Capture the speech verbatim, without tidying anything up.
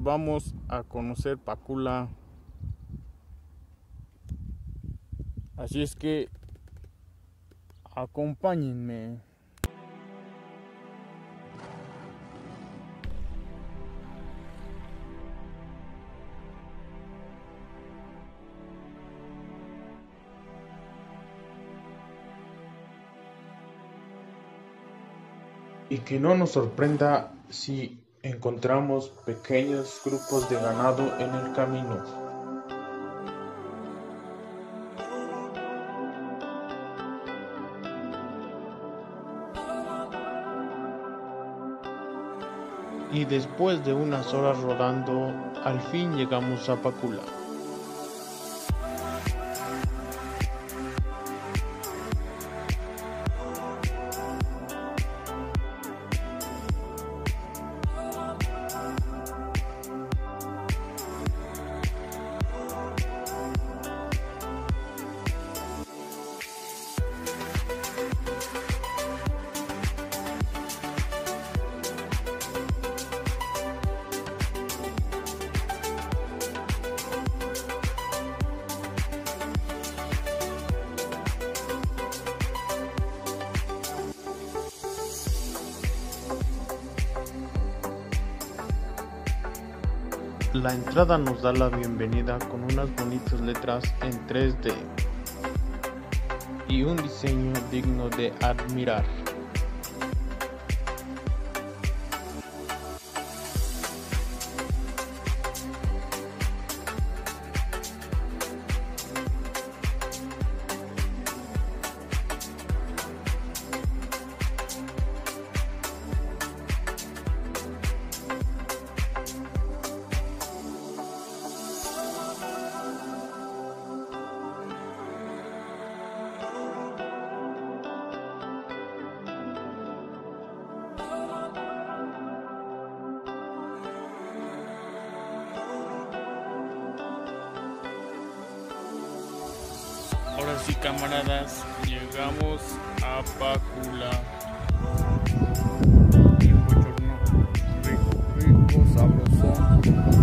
vamos a conocer Pácula. Así es que acompáñenme. Y que no nos sorprenda si encontramos pequeños grupos de ganado en el camino. Y después de unas horas rodando, al fin llegamos a Pácula. La entrada nos da la bienvenida con unas bonitas letras en tres D y un diseño digno de admirar. Ahora sí, camaradas, llegamos a Pácula. Un bochorno rico, rico, sabroso.